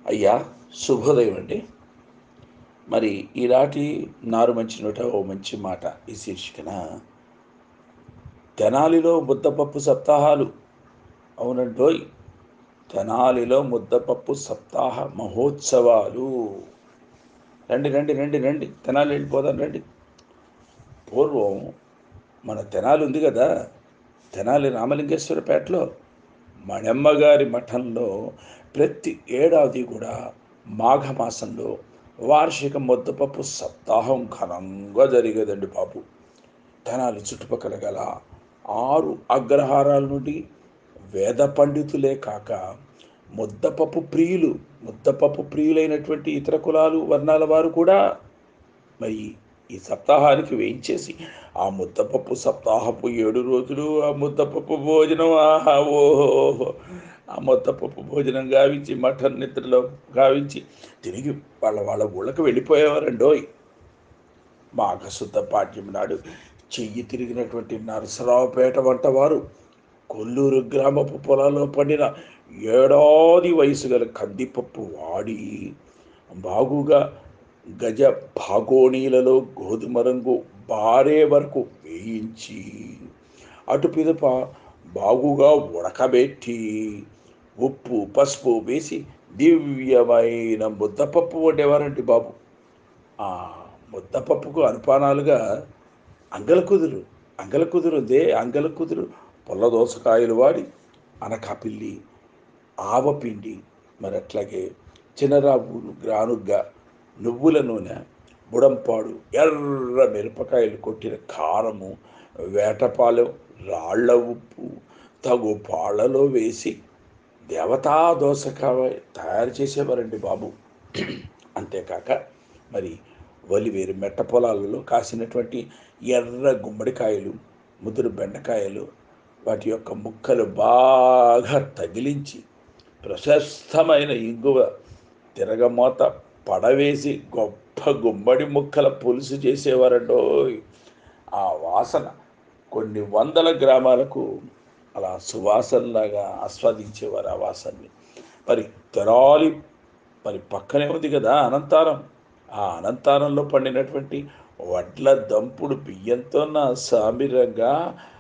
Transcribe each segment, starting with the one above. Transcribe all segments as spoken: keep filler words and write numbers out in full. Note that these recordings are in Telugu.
అయ్యా, శుభోదయం అండి. మరి ఈనాటి నారు మంచి నోట ఓ మంచి మాట ఈ శీర్షికన తెనాలిలో ముద్దపప్పు సప్తాహాలు. అవునండోయ్, తెనాలిలో ముద్దపప్పు సప్తాహ మహోత్సవాలు. రండి రండి రండి రండి తెనాలి వెళ్ళిపోదాం రండి. పూర్వం మన తెనాలి ఉంది కదా, తెనాలి రామలింగేశ్వరపేటలో మణమ్మ గారి మఠంలో ప్రతి ఏడాది కూడా మాఘమాసంలో వార్షిక ముద్దపప్పు సప్తాహం ఘనంగా జరిగేదండి బాబు. తెనాలి చుట్టుపక్కల గల ఆరు అగ్రహారాల నుండి వేద పండితులే కాక ముద్దపప్పు ప్రియులు ముద్దపప్పు ప్రియులైనటువంటి ఇతర కులాలు వర్ణాల వారు కూడా మరి ఈ సప్తాహానికి వేయించేసి ఆ ముద్దపప్పు సప్తాహపు ఏడు రోజులు ఆ ముద్దపప్పు భోజనం ఆహా ఓహో, ఆ ముద్దపప్పు భోజనం గావించి మఠన్ నిద్రలో గావించి తిరిగి వాళ్ళ వాళ్ళ ఊళ్ళకి వెళ్ళిపోయేవారండోయ్. మాఘశుద్ధ పాడ్యం నాడు చెయ్యి తిరిగినటువంటి నరసరావుపేట వంట వారు కొల్లూరు గ్రామపు పొలాల్లో పండిన ఏడాది వయసు గల కందిపప్పు వాడి బాగుగా గజ భాగోణీలలో గోధుమ రంగు బారే వరకు వేయించి అటు పిదప బాగుగా ఉడకబెట్టి ఉప్పు పసుపు వేసి దివ్యమైన ముద్దపప్పు వండేవారండి బాబు. ఆ ముద్దపప్పుకు అనుపానాలుగా అంగల కుదురు అంగల కుదురు ఉందే, అంగల కుదురు పొల్ల దోసకాయలు వాడి అనకాపిల్లి ఆవపిండి, మరి అట్లాగే చిన్నరాబులు గ్రానుగ్గా నువ్వుల నూనె, బుడంపాడు ఎర్ర మిరపకాయలు కొట్టిన కారము, వేటపాలెం రాళ్ల ఉప్పు తగు పాళ్లలో వేసి దేవతా దోసకాయ తయారు చేసేవారండి బాబు. అంతేకాక మరి వలివేరు మెట్ట పొలాలలో కాసినటువంటి ఎర్ర గుమ్మడికాయలు, ముదురు బెండకాయలు వాటి యొక్క ముక్కలు బాగా తగిలించి ప్రశస్తమైన ఇంగువ తిరగమోత పడవేసి గొప్ప గుమ్మడి ముక్కల పులుసు చేసేవారండోయ్. ఆ వాసన కొన్ని వందల గ్రామాలకు అలా సువాసనలాగా ఆస్వాదించేవారు ఆ వాసనని. మరి తెరాలి మరి పక్కనే ఉంది కదా అనంతారం. ఆ అనంతారంలో పండినటువంటి వడ్ల దంపుడు బియ్యంతో నా సామిరంగా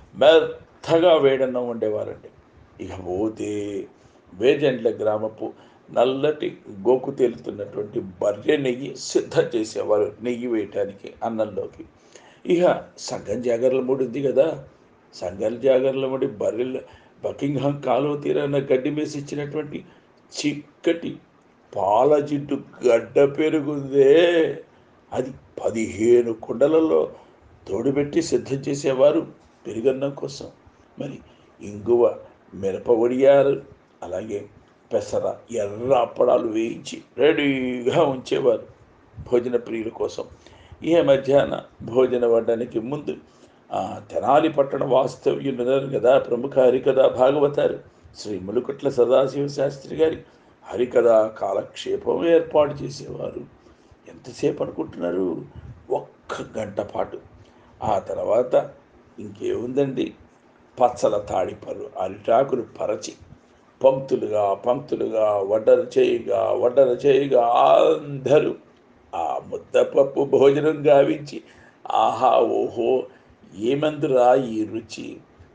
మెత్తగా వేడన్నం ఉండేవారండి. ఇక పోతే వేజెండ్ల గ్రామపు నల్లటి గోకు తేలుతున్నటువంటి బర్రె నెయ్యి సిద్ధం చేసేవారు నెయ్యి వేయటానికి అన్నంలోకి. ఇక సంగం జాగర్ల ముడి ఉంది కదా, సంగం జాగర్ల ముడి బర్రెల బకింగ్హామ్ కాలువ తీరాన గడ్డి మేసి ఇచ్చినటువంటి చిక్కటి పాల జిడ్డు గడ్డ పెరుగుందే, అది పదిహేను కుండలలో తోడుపెట్టి సిద్ధం చేసేవారు పెరుగన్నం కోసం. మరి ఇంగువ మిరప వడియారు, అలాగే పెసర ఎర్ర అప్పడాలు వేయించి రెడీగా ఉంచేవారు భోజన ప్రియుల కోసం. ఈ మధ్యాహ్న భోజన వడ్డానికి ముందు ఆ తెనాలి పట్టణ వాస్తవ్యులున్నారు కదా ప్రముఖ హరికథ భాగవతారు శ్రీ ములుకుట్ల సదాశివ శాస్త్రి గారి హరికథ కాలక్షేపం ఏర్పాటు చేసేవారు. ఎంతసేపు అనుకుంటున్నారు? ఒక్క గంట పాటు. ఆ తర్వాత ఇంకేముందండి, పచ్చల తాడిపరు అరిటాకులు పరచి పంక్తులుగా పంక్తులుగా వడ్డన చేయగా వడ్డన చేయగా అందరూ ఆ ముద్దపప్పు భోజనం గావించి ఆహా ఓహో ఏమందురా ఈ రుచి,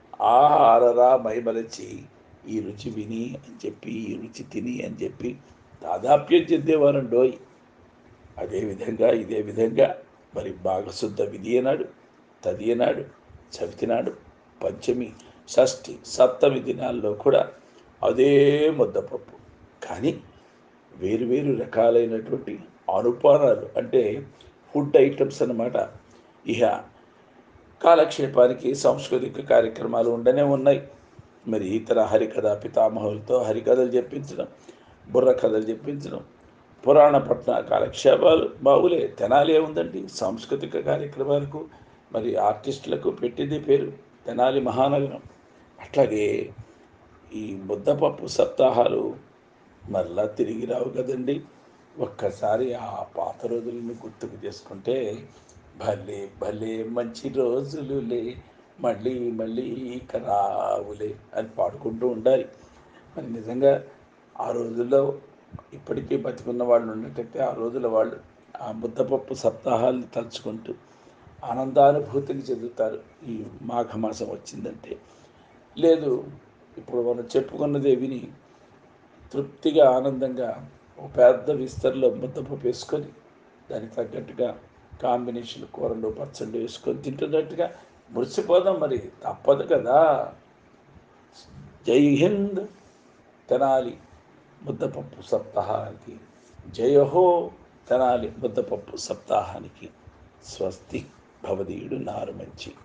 ఆహారరా మైమలచి ఈ రుచి విని అని చెప్పి ఈ రుచి తిని అని చెప్పి దాదాప్యం చెందేవారండోయ్. అదేవిధంగా ఇదే విధంగా మరి మాఘశుద్ధ విధియనాడు, తదియనాడు, చవితినాడు, పంచమి, షష్ఠి, సప్తమి దినాల్లో కూడా అదే ముద్దపప్పు. కానీ వేరు వేరు రకాలైనటువంటి అనుపానాలు అంటే ఫుడ్ ఐటమ్స్ అన్నమాట. ఇహ కాలక్షేపానికి సాంస్కృతిక కార్యక్రమాలు ఉండనే ఉన్నాయి. మరి ఇతర హరికథ పితామహులతో హరికథలు చెప్పించడం, బుర్ర కథలు చెప్పించడం, పురాణ పట్న కాలక్షేపాలు బాగులే. తెనాలి ఉందండి సాంస్కృతిక కార్యక్రమాలకు మరి ఆర్టిస్టులకు పెట్టింది పేరు తెనాలి మహానగరం. అట్లాగే ఈ ముద్దపప్పు సప్తాహాలు మరలా తిరిగి రావు కదండి. ఒక్కసారి ఆ పాత రోజులను గుర్తుకు చేసుకుంటే భలే భలే మంచి రోజులులే మళ్ళీ మళ్ళీ ఇక రావులే అని పాడుకుంటూ ఉండాలి. మరి నిజంగా ఆ రోజుల్లో ఇప్పటికీ బతికున్న వాళ్ళు ఉన్నట్టయితే ఆ రోజుల వాళ్ళు ఆ ముద్దపప్పు సప్తాహాలను తలుచుకుంటూ ఆనందానుభూతిని చెందుతారు ఈ మాఘమాసం వచ్చిందంటే. లేదు, ఇప్పుడు మనం చెప్పుకున్నదే విని తృప్తిగా ఆనందంగా ఒక పెద్ద విస్తరలో ముద్దపప్పు వేసుకొని దానికి తగ్గట్టుగా కాంబినేషన్ కూరలు పచ్చళ్ళు వేసుకొని తింటున్నట్టుగా మురిసిపోదాం, మరి తప్పదు కదా. జై హింద్. తెనాలి ముద్దపప్పు సప్తాహానికి జయహో. తెనాలి ముద్దపప్పు సప్తాహానికి స్వస్తి. భవదీయుడు నారుమంచి.